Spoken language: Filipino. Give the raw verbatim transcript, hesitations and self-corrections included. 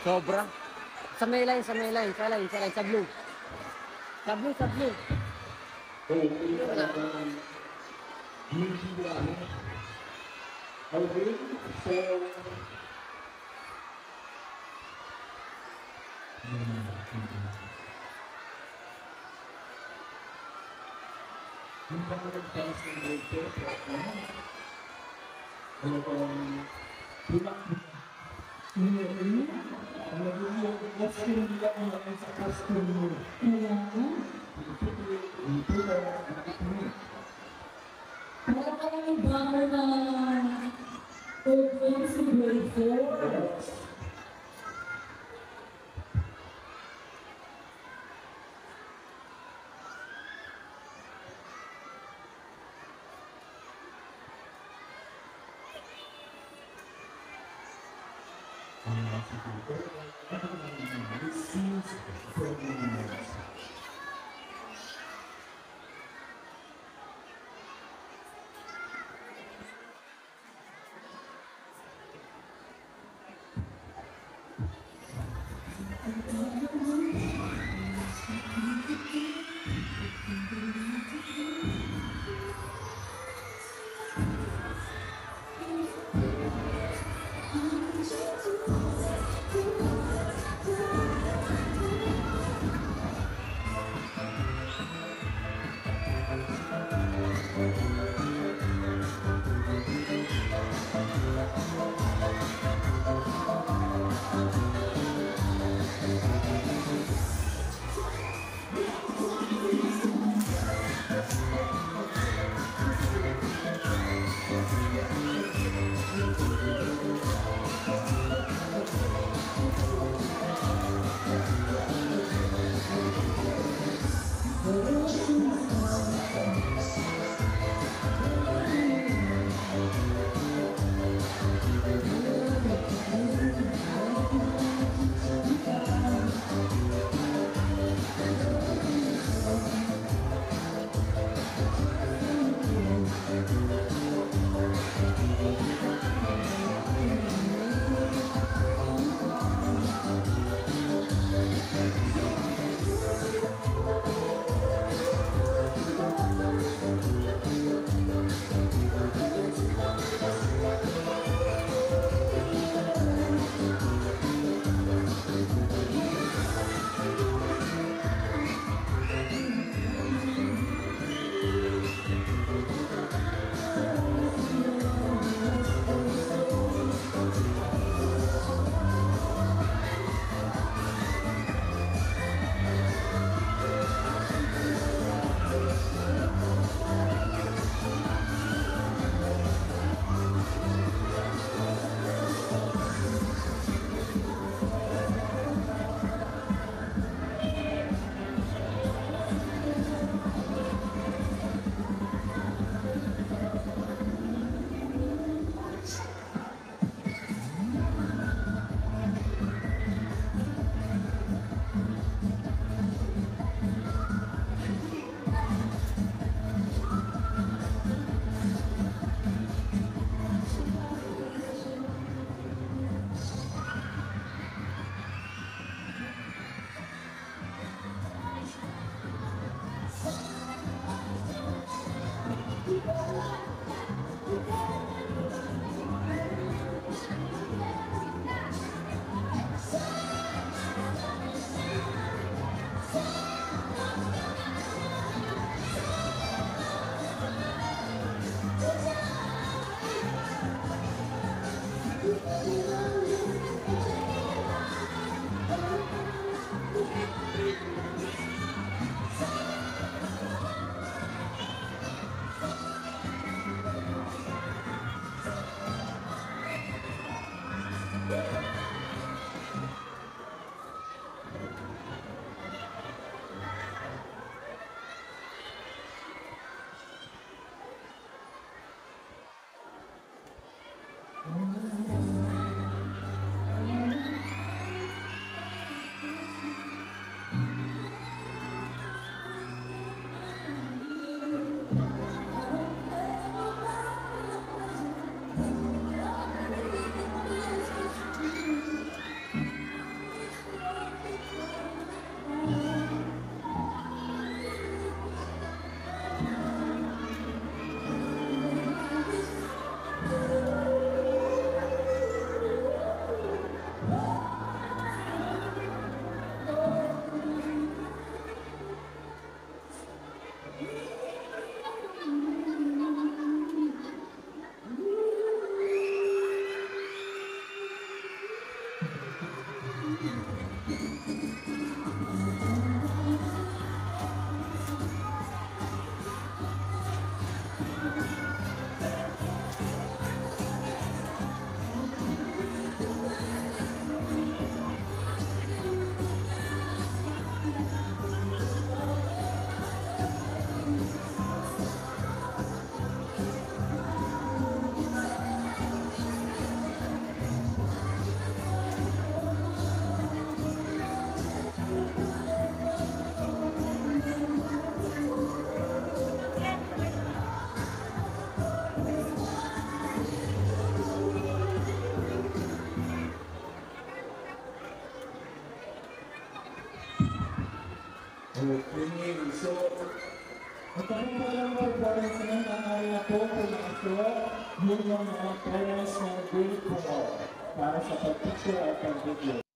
Sobra. Sa may line, sa may line, sa line, sa line, sa blue. Sa blue, sa blue. Okay, talagang hindi lang. Okay, so... Yung mga nagtaas ng grade ten, ano pang pinakita. Ang naging question nila kung ano sa custom mo. Kaya nga. Ito na nakikinig. Wala ka nang banner na open sa grade four. Okay, so ito po po lang performance ng nangyari na po po na ito yung mga parents ng grade four para sa pag-picture at pag-video.